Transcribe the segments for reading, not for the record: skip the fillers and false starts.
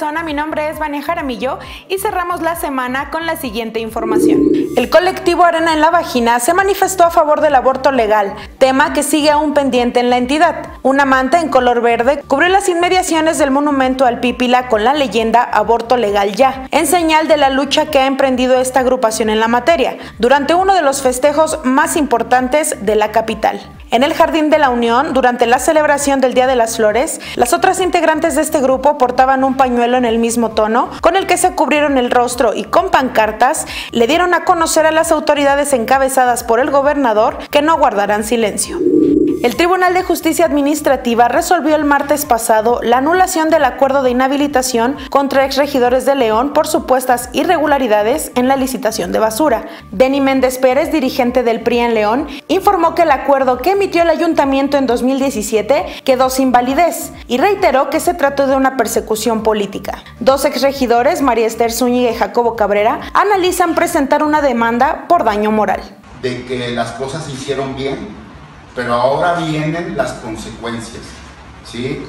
Zona, mi nombre es Vania Jaramillo y cerramos la semana con la siguiente información. El colectivo Arena en la Vagina se manifestó a favor del aborto legal, tema que sigue aún pendiente en la entidad. Una manta en color verde cubrió las inmediaciones del monumento al Pípila con la leyenda Aborto legal ya, en señal de la lucha que ha emprendido esta agrupación en la materia, durante uno de los festejos más importantes de la capital. En el Jardín de la Unión, durante la celebración del Día de las Flores, las otras integrantes de este grupo portaban un pañuelo en el mismo tono, con el que se cubrieron el rostro y con pancartas le dieron a conocer a las autoridades encabezadas por el gobernador que no guardarán silencio. El Tribunal de Justicia Administrativa resolvió el martes pasado la anulación del acuerdo de inhabilitación contra exregidores de León por supuestas irregularidades en la licitación de basura. Denny Méndez Pérez, dirigente del PRI en León, informó que el acuerdo que emitió el ayuntamiento en 2017 quedó sin validez y reiteró que se trató de una persecución política. Dos exregidores, María Esther Zúñiga y Jacobo Cabrera, analizan presentar una demanda por daño moral. De que las cosas se hicieron bien, pero ahora vienen las consecuencias, ¿sí?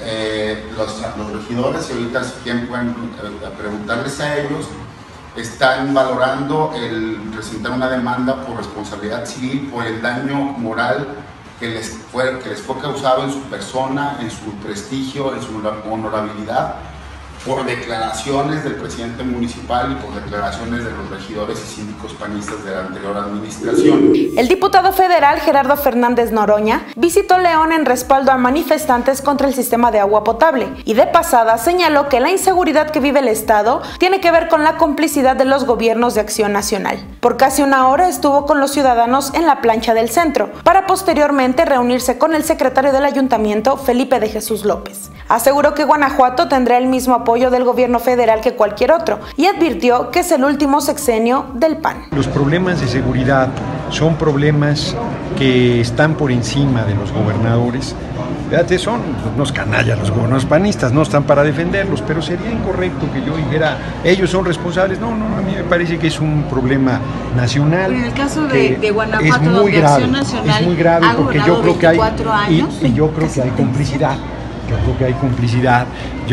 Los regidores, y ahorita si quieren pueden preguntarles a ellos, están valorando el presentar una demanda por responsabilidad civil por el daño moral que les fue causado en su persona, en su prestigio, en su honorabilidad, por declaraciones del presidente municipal y por declaraciones de los regidores y síndicos panistas de la anterior administración. El diputado federal Gerardo Fernández Noroña visitó León en respaldo a manifestantes contra el sistema de agua potable y de pasada señaló que la inseguridad que vive el estado tiene que ver con la complicidad de los gobiernos de Acción Nacional. Por casi una hora estuvo con los ciudadanos en la plancha del centro, para posteriormente reunirse con el secretario del ayuntamiento, Felipe de Jesús López. Aseguró que Guanajuato tendrá el mismo apoyo del gobierno federal que cualquier otro y advirtió que es el último sexenio del PAN. Los problemas de seguridad son problemas que están por encima de los gobernadores. Fíjate, son unos canallas los gobernadores panistas, no están para defenderlos, pero sería incorrecto que yo dijera, ellos son responsables. No, a mí me parece que es un problema nacional. En el caso de Guanajuato, es muy grave, Acción Nacional es muy grave porque yo creo que hay, años, y yo creo que hay complicidad. Yo creo que hay complicidad.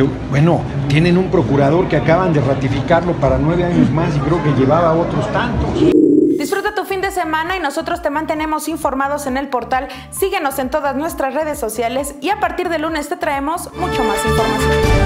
Tienen un procurador que acaban de ratificarlo para 9 años más y creo que llevaba otros tantos. Disfruta tu fin de semana y nosotros te mantenemos informados en el portal. Síguenos en todas nuestras redes sociales y a partir de lunes te traemos mucho más información.